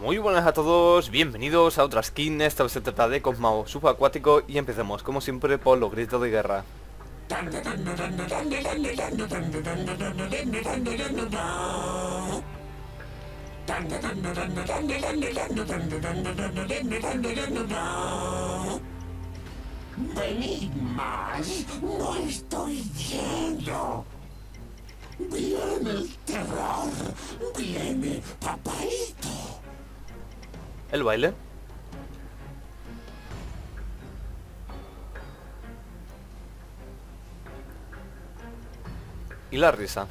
Muy buenas a todos, bienvenidos a otra skin. Esta vez se trata de Cosmao subacuático y empecemos como siempre por los gritos de guerra. Venid más, no estoy lleno. Viene el terror, viene papaito. El baile. Y la risa.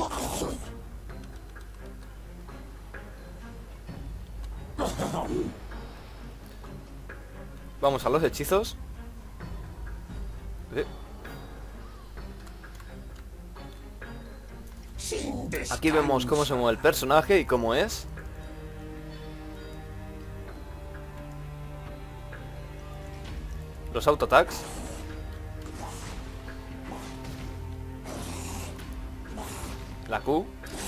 Vamos a los hechizos. Aquí vemos cómo se mueve el personaje y cómo es. Los auto-attacks. La Q.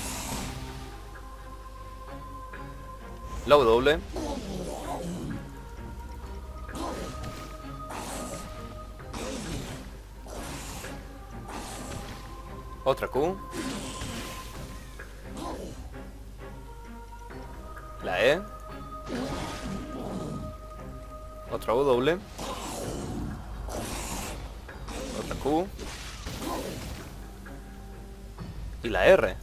La W. Otra Q. La E. Otra W. Otra Q. Y la R.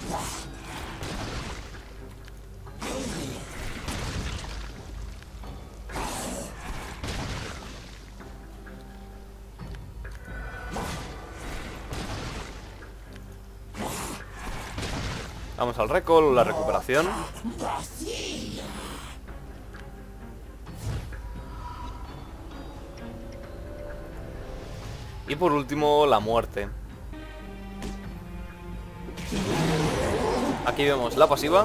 Vamos al recall, la recuperación. Y por último, la muerte. Aquí vemos la pasiva.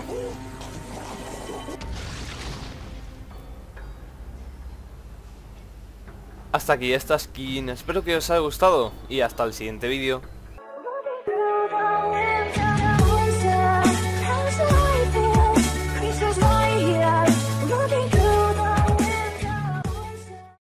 Hasta aquí esta skin, espero que os haya gustado y hasta el siguiente vídeo.